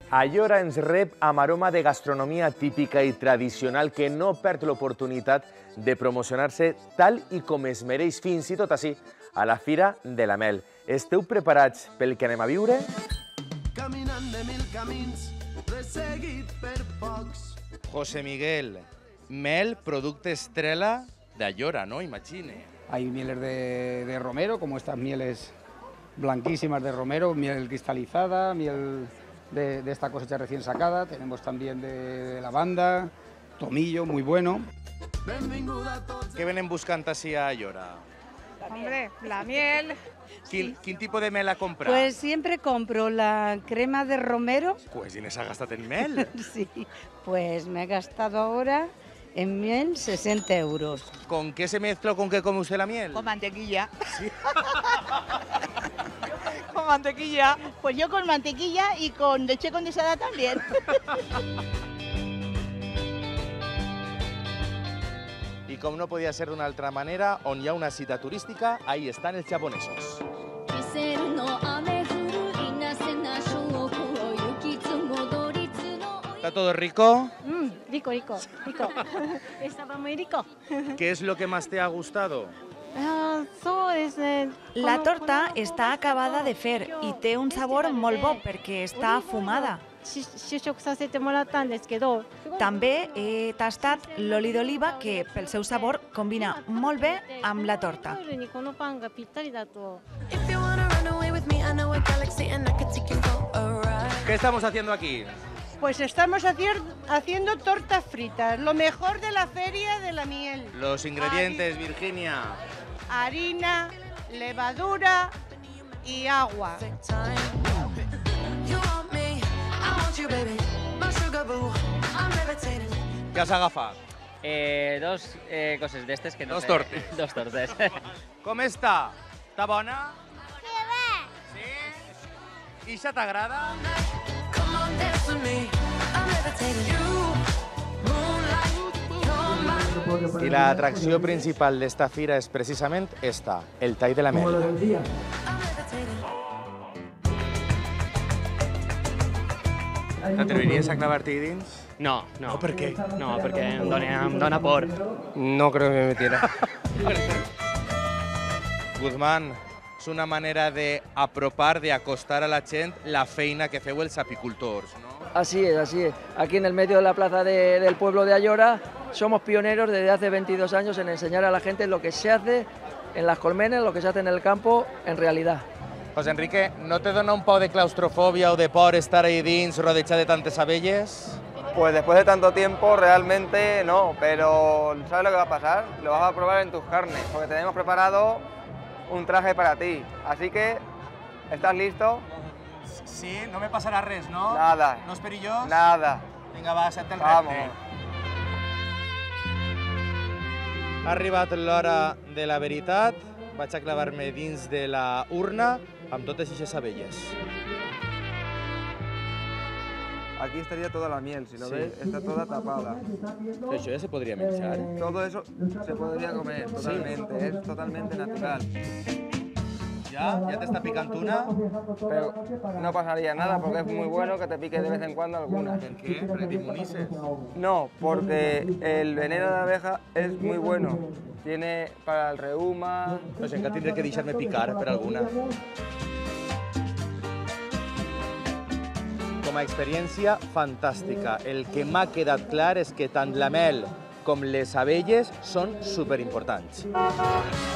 Aiora ens rep amb aroma de gastronomia típica i tradicional que no perd l'oportunitat de promocionar-se tal i com es mereix, fins i tot així, a la Fira de la Mel. Esteu preparats pel que anem a viure? Caminant de mil camins, resseguit per pocs. José Miguel, mel, producte estrella de Aiora, ¿no? Imagine. Hay mieles de romero, como estas mieles blanquísimas de romero, miel cristalizada, miel de esta cosecha recién sacada. Tenemos también de lavanda, tomillo, muy bueno. Què venen buscant així a Aiora? Hombre, la miel. Quin tipus de mel ha comprat? Pues siempre compro la crema de romero. Pues ¿y se ha gastado en mel? Sí, pues me he gastado ahora en miel 60 euros. ¿Con qué se mezcla o con qué come usted la miel? Con mantequilla. Con mantequilla. Pues yo con mantequilla y con leche condensada también. I com no podia ser d'una altra manera, on hi ha una cita turística, ahí estan els japonesos. ¿Está todo rico? Rico, rico, rico. Estaba muy rico. ¿Qué es lo que más te ha gustado? La torta està acabada de fer i té un sabor molt bo perquè està fumada. També he tastat l'oli d'oliva que pel seu sabor combina molt bé amb la torta. ¿Qué estamos haciendo aquí? Pues estamos haciendo tortas fritas, lo mejor de la feria de la miel. Los ingredientes, Virginia. Harina, levadura y agua. Què has agafat? Dos coses d'estes que no Dos sé. tortes. Dos tortes. Com està? Està bona? Que bé! Sí? I això t'agrada? I l'atracció principal d'esta fira és precisament esta, el tall de la mel. T'atreviries a clavar-t'hi dins? No, no. No, per què? No, perquè em dona por. No creo que me metiera. Guzmán, és una manera d'apropar, d'acostar a la gent la feina que feu els apicultors, no? Así es, así es. Aquí en el medio de la plaza del pueblo de Aiora somos pioneros desde hace 22 años en enseñar a la gente lo que se hace en las colmenas, lo que se hace en el campo en realidad. José Enrique, no te dona un poc de claustrofobia o de por estar ahí dins rodejat de tantes abelles? Pues después de tanto tiempo realmente no, pero ¿sabes lo que va a pasar? Lo vas a probar en tus carnes, porque tenemos preparado un traje para ti. Así que, ¿estás listo? Sí, no me passarà res, no? Nada. No és perillós? Nada. Vinga, va, accepta el Vamos. repte. Ha arribat l'hora de la veritat. Vaig a clavar-me dins de la urna amb totes aquestes abelles. Aquí estaría toda la miel, si lo ves, está toda tapada. Això ja se podria menjar? Todo eso se podría comer totalmente, es totalmente natural. ¿Ya? ¿Ya te está picando una? Pero no pasaría nada porque es muy bueno que te pique de vez en cuando alguna. ¿Per què? Perquè t'immunices? No, porque el veneno de abeja es muy bueno. Tiene para el reuma. Pues encara tindré que deixar-me picar per alguna. Com a experiència fantàstica. El que m'ha quedat clar és que tant la mel com les abelles són superimportants.